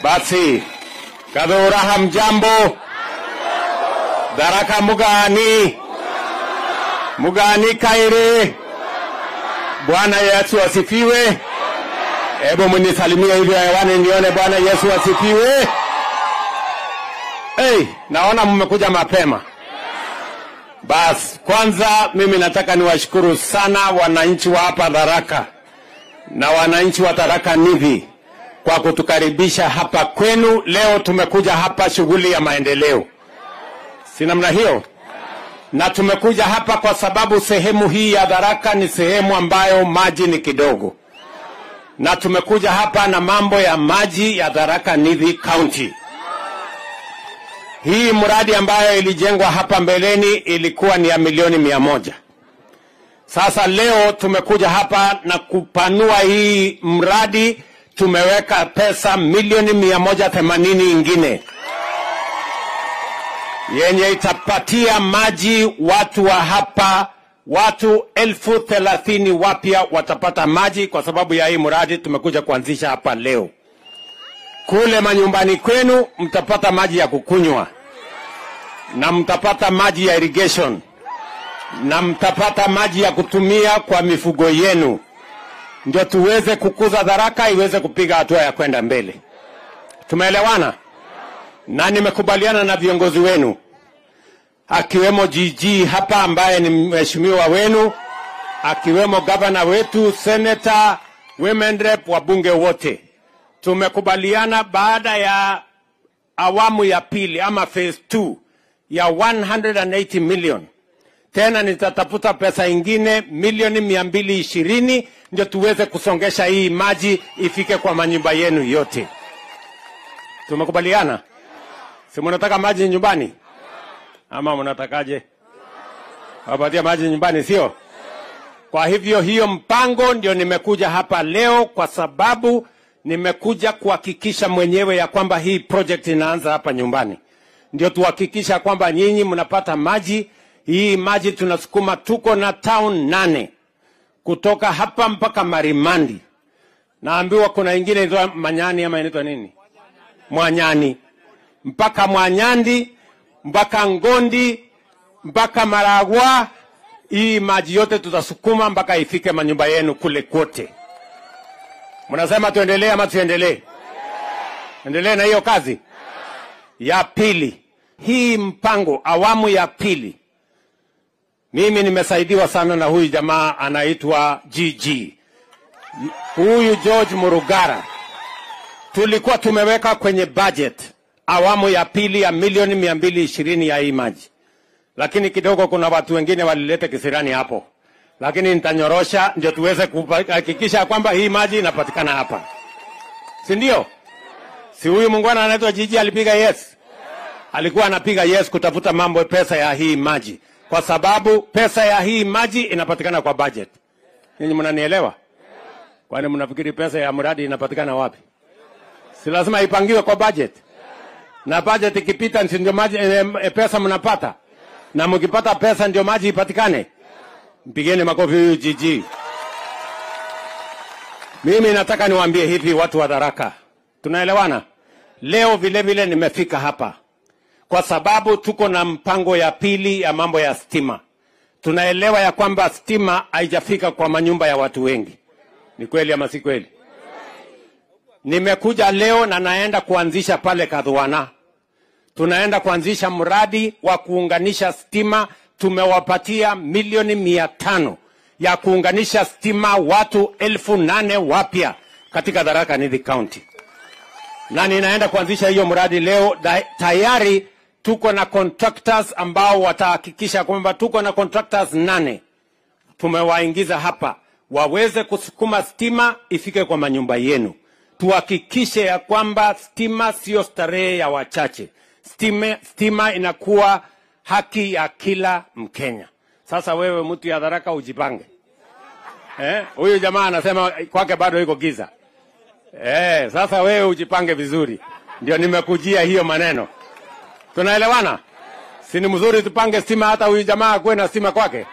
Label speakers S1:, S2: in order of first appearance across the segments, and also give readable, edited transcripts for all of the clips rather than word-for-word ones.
S1: Basi, Kadhura hamjambo? Tharaka mugani? Mugani kaire? Bwana Yesu asifiwe. Hebu mnisalimie hivyo hewani nione Bwana Yesu asifiwe. Naona mmekuja mapema. Bas, kwanza mimi nataka niwashukuru sana wananchi wa hapa Tharaka na wananchi wa Tharaka Nithi kwa kutukaribisha hapa kwenu. Leo tumekuja hapa shughuli ya maendeleo, si namna hiyo? Na tumekuja hapa kwa sababu sehemu hii ya Tharaka ni sehemu ambayo maji ni kidogo, na tumekuja hapa na mambo ya maji ya Tharaka Nithi County. Hii mradi ambayo ilijengwa hapa mbeleni ilikuwa ni ya milioni 100. Sasa leo tumekuja hapa na kupanua hii mradi, tumeweka pesa milioni 180 ingine yenye itapatia maji watu wa hapa, watu 30,000 wapya watapata maji kwa sababu ya hii mradi tumekuja kuanzisha hapa leo. Kule manyumbani kwenu mtapata maji ya kukunywa, na mtapata maji ya irrigation, na mtapata maji ya kutumia kwa mifugo yenu, ndio tuweze kukuza Tharaka iweze kupiga hatua ya kwenda mbele. Tumeelewana? Na nimekubaliana na viongozi wenu akiwemo GG hapa ambaye ni mheshimiwa wenu, akiwemo gavana wetu, senator, women rep, wabunge wote. Tumekubaliana baada ya awamu ya pili ama phase 2 ya 180 million, tena nitatafuta pesa ingine milioni 220 ndio tuweze kusongesha hii maji ifike kwa manyumba yenu yote. Tumekubaliana? Si mnataka maji nyumbani? Ama mnatakaje? Wapatia maji nyumbani, sio? Kwa hivyo hiyo mpango ndio nimekuja hapa leo, kwa sababu nimekuja kuhakikisha mwenyewe ya kwamba hii project inaanza hapa nyumbani. Ndio tuhakikisha kwamba nyinyi mnapata maji. Hii maji tunasukuma, tuko na town 8 kutoka hapa mpaka Marimandi. Naambiwa kuna ingine inaitwa Manyani ama inaitwa nini? Mwanyani. Mpaka Mwanyandi, mpaka Ngondi, mpaka Maragwa. Hii maji yote tutasukuma mpaka ifike manyumba yenu kule kote. Mnasema tuendelee ama tuendelee? Endelee na hiyo kazi. Ya pili, hii mpango awamu ya pili, mimi nimesaidiwa sana na huyu jamaa anaitwa GG. Huyu George Murugara tulikuwa tumeweka kwenye budget awamu ya pili ya milioni 220 ya hii maji, lakini kidogo kuna watu wengine walileta kisirani hapo, lakini nitanyorosha ndio tuweze kuhakikisha kwamba hii maji inapatikana hapa, si ndio? Si huyu mungwana anaitwa GG alipiga yes? Alikuwa anapiga yes kutafuta mambo pesa ya hii maji, kwa sababu pesa ya hii maji inapatikana kwa budget. Ninyi mnanielewa? Kwani mnafikiri pesa ya mradi inapatikana wapi? Si lazima ipangiwe kwa budget? Na budget ikipita ndio maji pesa mnapata. Na mkipata pesa ndio maji ipatikane. Mpigeni makofi huyu GG. Mimi nataka niwaambie hivi watu wa Tharaka. Tunaelewana? Leo vile vile nimefika hapa kwa sababu tuko na mpango ya pili ya mambo ya stima. Tunaelewa ya kwamba stima haijafika kwa manyumba ya watu wengi. Ni kweli ama si kweli? Nimekuja leo na naenda kuanzisha pale Kadhwana. Tunaenda kuanzisha mradi wa kuunganisha stima. Tumewapatia milioni 500 ya kuunganisha stima watu 8,000 wapya katika Tharaka Nithi County. Na ninaenda kuanzisha hiyo mradi leo. Tayari tuko na contractors ambao watahakikisha kwamba tuko na contractors 8 tumewaingiza hapa waweze kusukuma stima ifike kwa manyumba yenu. Tuhakikishe ya kwamba stima sio starehe ya wachache. Stima inakuwa haki ya kila Mkenya. Sasa wewe mtu ya Tharaka ujipange. Huyu jamaa anasema kwake bado iko giza. Sasa wewe ujipange vizuri. Ndio nimekujia hiyo maneno. Tunaelewana? Si ni mzuri tupange stima hata huyu jamaa akuwe na stima kwake?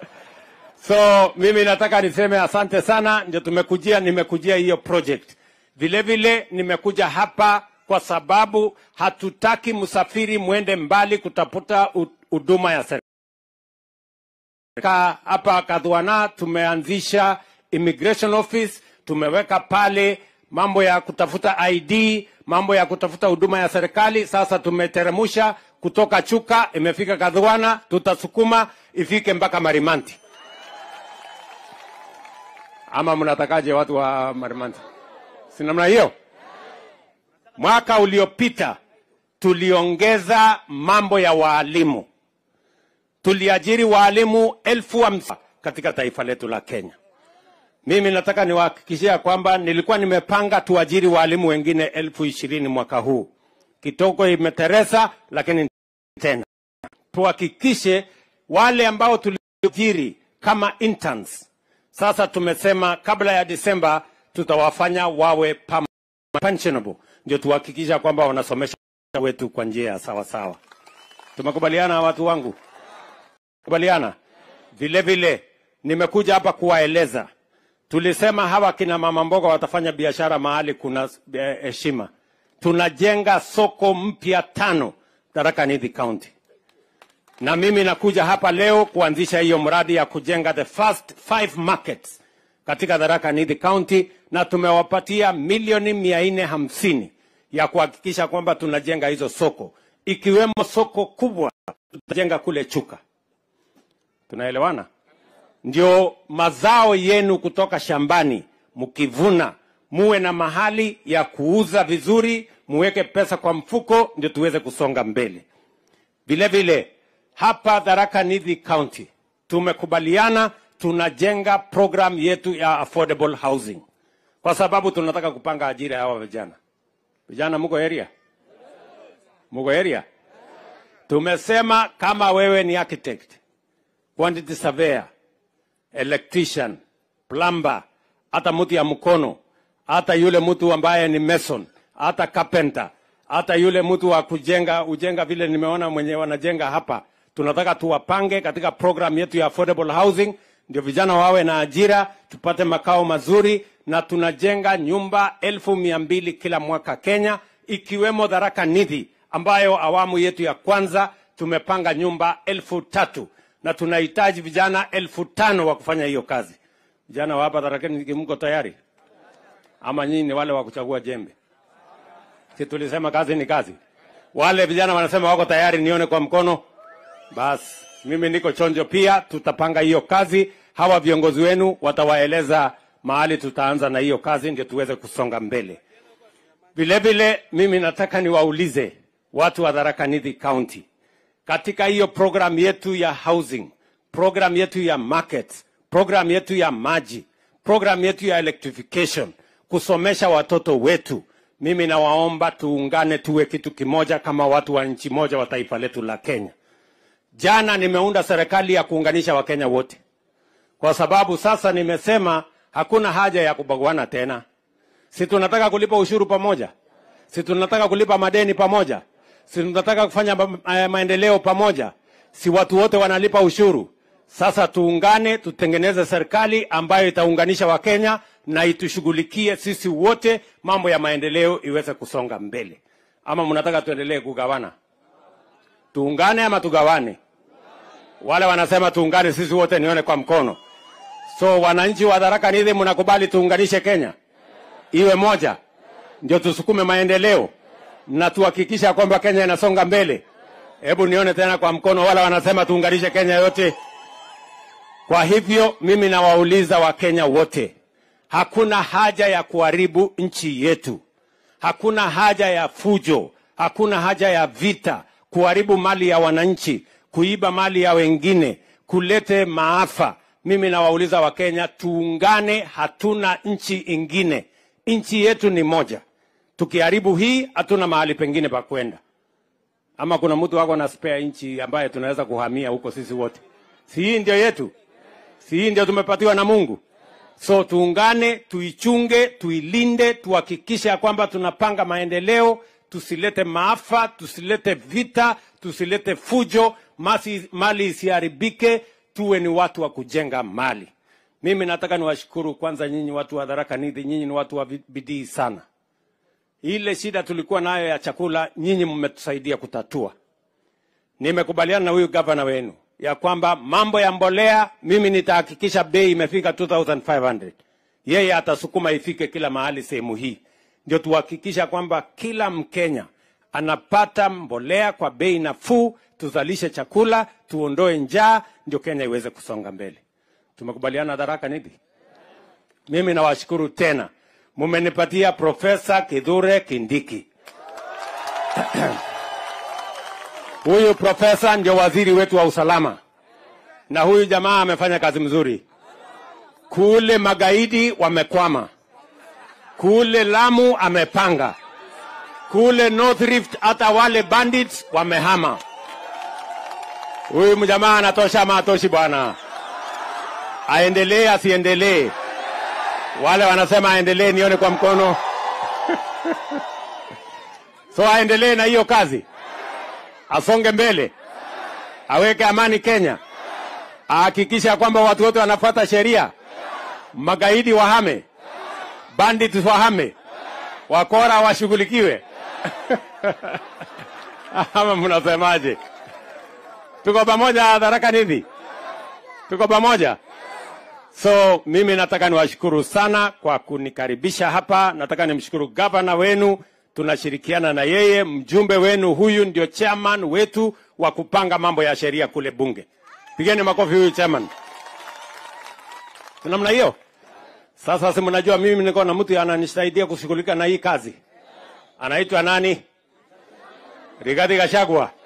S1: So mimi nataka niseme asante sana, ndio nimekujia hiyo project Vile vile nimekuja hapa kwa sababu hatutaki msafiri mwende mbali kutafuta huduma ya serikali. Hapa Kadhuana tumeanzisha immigration office, tumeweka pale mambo ya kutafuta ID, mambo ya kutafuta huduma ya serikali. Sasa tumeteremusha kutoka Chuka, imefika Kadhuana, tutasukuma ifike mpaka Marimanti. Ama mnatakaje watu wa Marimanti? Si namna hiyo? Mwaka uliopita tuliongeza mambo ya waalimu. Tuliajiri waalimu 50,000 katika taifa letu la Kenya. Mimi nataka niwahakikishia kwamba nilikuwa nimepanga tuajiri waalimu wengine 20,000 mwaka huu. Kitoko imeteresa, lakini tena tuhakikishe wale ambao tuliajiri kama interns. Sasa tumesema kabla ya Disemba tutawafanya wawe pensionable. Ndio tuhakikisha kwamba wanasomesha wetu kwa njia sawa sawa. Tumekubaliana watu wangu? Kubaliana? Vile vile nimekuja hapa kuwaeleza. Tulisema hawa kina mama mboga watafanya biashara mahali kuna heshima. Tunajenga soko mpya 5 Tharaka Nithi County. Na mimi nakuja hapa leo kuanzisha hiyo mradi ya kujenga the first 5 markets katika Tharaka Nithi County, na tumewapatia milioni 450 ya kuhakikisha kwamba tunajenga hizo soko, ikiwemo soko kubwa tutajenga kule Chuka. Tunaelewana? Ndio mazao yenu kutoka shambani mkivuna muwe na mahali ya kuuza vizuri, muweke pesa kwa mfuko, ndio tuweze kusonga mbele. Vile vile hapa Tharaka Nithi County tumekubaliana tunajenga program yetu ya affordable housing, kwa sababu tunataka kupanga ajira ya hawa vijana. Vijana mko area? Mko area? Tumesema kama wewe ni architect, quantity surveyor, electrician, plumber, hata mtu ya mkono, hata yule mtu ambaye ni mason, hata carpenter, hata yule mtu wa ujenga vile nimeona mwenye wanajenga hapa, tunataka tuwapange katika program yetu ya affordable housing, ndio vijana wawe na ajira, tupate makao mazuri, na tunajenga nyumba 200,000 kila mwaka Kenya, ikiwemo Tharaka Nithi ambayo awamu yetu ya kwanza tumepanga nyumba 3,000, na tunahitaji vijana 5,000 wa kufanya hiyo kazi. Vijana wa hapa Tharaka Nithi mko tayari? Ama nyinyi ni wale wa kuchagua jembe? Si tulisema kazi ni kazi. Wale vijana wanasema wako tayari, nione kwa mkono. Bas, mimi niko chonjo pia, tutapanga hiyo kazi. Hawa viongozi wenu watawaeleza mahali tutaanza na hiyo kazi, ndio tuweze kusonga mbele. Vile vile mimi nataka niwaulize watu wa Tharaka Nithi County, katika hiyo program yetu ya housing, program yetu ya markets, program yetu ya maji, program yetu ya electrification, kusomesha watoto wetu, mimi nawaomba tuungane tuwe kitu kimoja kama watu wa nchi moja wa taifa letu la Kenya. Jana nimeunda serikali ya kuunganisha Wakenya wote, kwa sababu sasa nimesema hakuna haja ya kubaguana tena. Si tunataka kulipa ushuru pamoja? Si tunataka kulipa madeni pamoja? Si tunataka kufanya maendeleo pamoja? Si watu wote wanalipa ushuru? Sasa tuungane, tutengeneze serikali ambayo itaunganisha Wakenya na itushughulikie sisi wote, mambo ya maendeleo iweze kusonga mbele. Ama mnataka tuendelee kugawana? Tuungane ama tugawane? Wale wanasema tuungane sisi wote, nione kwa mkono. So wananchi wa Tharaka Nithi mnakubali tuunganishe Kenya iwe moja, ndio tusukume maendeleo na tuhakikisha kwamba Kenya inasonga mbele? Hebu nione tena kwa mkono wale wanasema tuunganishe Kenya yote. Kwa hivyo mimi nawauliza Wakenya wote, hakuna haja ya kuharibu nchi yetu, hakuna haja ya fujo, hakuna haja ya vita, kuharibu mali ya wananchi, kuiba mali ya wengine, kulete maafa. Mimi nawauliza Wakenya tuungane, hatuna nchi ingine. Nchi yetu ni moja. Tukiharibu hii hatuna mahali pengine pa kwenda. Ama kuna mtu wako na spare nchi ambaye tunaweza kuhamia huko sisi wote? Si hii ndio yetu? Si hii ndio tumepatiwa na Mungu? So tuungane, tuichunge, tuilinde, tuhakikishe kwamba tunapanga maendeleo, tusilete maafa, tusilete vita, tusilete fujo, mali isiharibike, tuwe ni watu wa kujenga mali. Mimi nataka niwashukuru kwanza nyinyi watu wa Tharaka Nithi, nyinyi ni watu wa bidii sana. Ile shida tulikuwa nayo ya chakula, nyinyi mmetusaidia kutatua. Nimekubaliana na huyu gavana wenu ya kwamba mambo ya mbolea mimi nitahakikisha bei imefika 2500. Yeye atasukuma ifike kila mahali sehemu hii. Ndio tuhakikisha kwamba kila Mkenya anapata mbolea kwa bei nafuu, tuzalishe chakula, tuondoe njaa, ndio Kenya iweze kusonga mbele. Tumekubaliana Tharaka Nithi? Mimi nawashukuru tena. Mumenipatia Profesa Kithure Kindiki. Huyu profesa ndio waziri wetu wa usalama. Na huyu jamaa amefanya kazi mzuri. Kule magaidi wamekwama. Kule Lamu amepanga. Kule North Rift hata wale bandits wamehama. Huyu mjamaa anatosha ama atoshi bwana? Aendelee asiendelee? Wale wanasema aendelee, nione kwa mkono. So aendelee na hiyo kazi. Asonge mbele. Aweke amani Kenya. Ahakikisha kwamba watu wote wanafuata sheria. Magaidi wahame. Bandits wahame. Wakora washughulikiwe. Ama mnasemaje? Tuko pamoja Tharaka Nithi? Tuko pamoja? So mimi nataka niwashukuru sana kwa kunikaribisha hapa. Nataka nimshukuru gavana wenu, tunashirikiana na yeye. Mjumbe wenu huyu ndio chairman wetu wa kupanga mambo ya sheria kule bunge. Pigeni makofi huyu chairman. Namna hiyo. Sasa si mnajua mimi niko na mtu ananisaidia kushughulika na hii kazi. Anaitwa nani? Rigathi Gachagua.